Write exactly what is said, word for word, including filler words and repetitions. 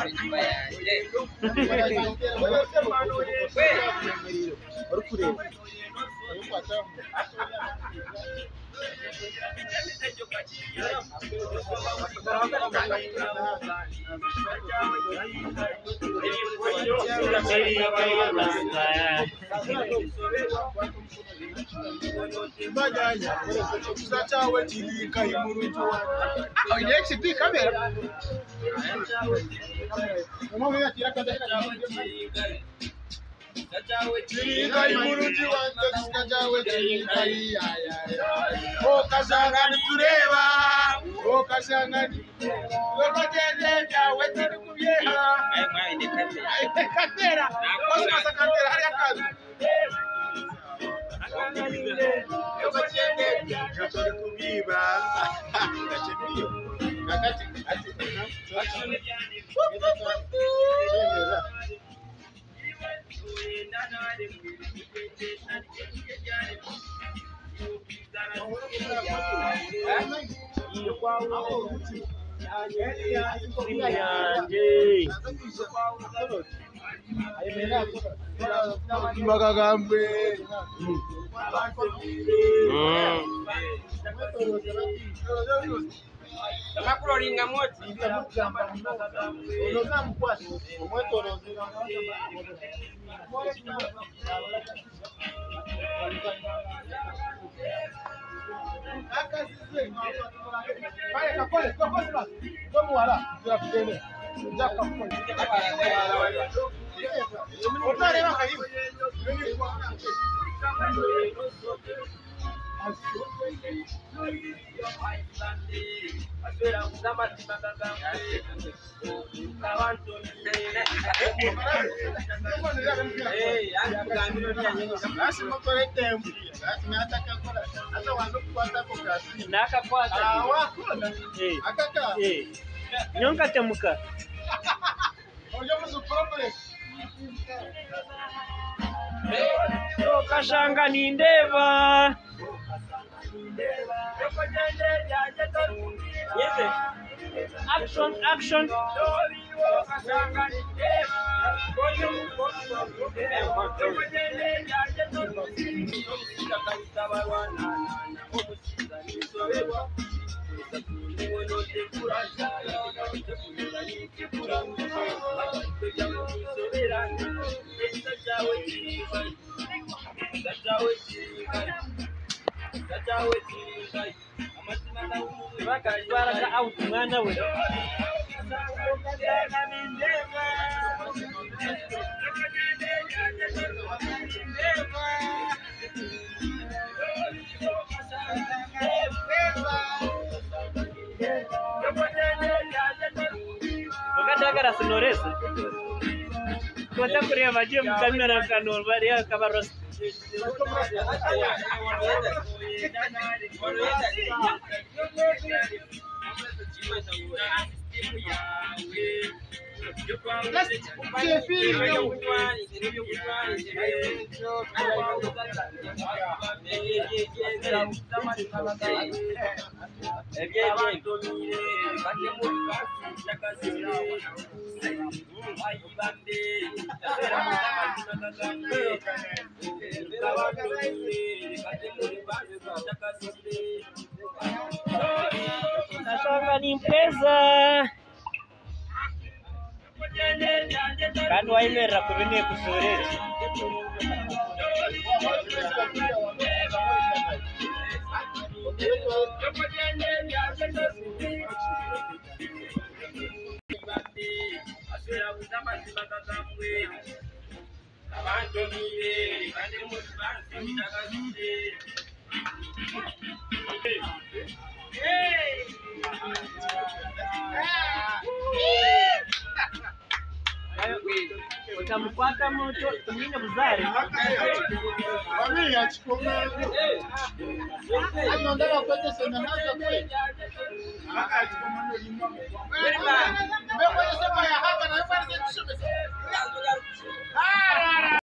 Oh, Kasangani tureba, oh Kasangani, lolo jende ya wetiri kuyeha. Katera, kosa masa katera hari akazi. Lolo jende ya wetiri kubiba. Kachemiyo, kakachi, ati, ati. Magagambe. Makuloringa moti. Unoza mkwasi. Umweto rozira. Pale kapole, kapole basi. Komu wala, ya kudene. Nja kapole. Otare waka hiyo. Nyonka temuka. Kasangani ndeba. Action, action. Bakatwaraga out mwana we. Bakatagara sinorese. Kota kureba je mukamera kanol bari akabarosa. Kasangani mpeza. Kandi waimera kubine kusorera. Utamupata moto tumine buzari. Wami ya chikome. Anondala kwete sena haza kwe. Haka chikome ndo lima. Mbe kwa sema ya haka na yupa nise chishome.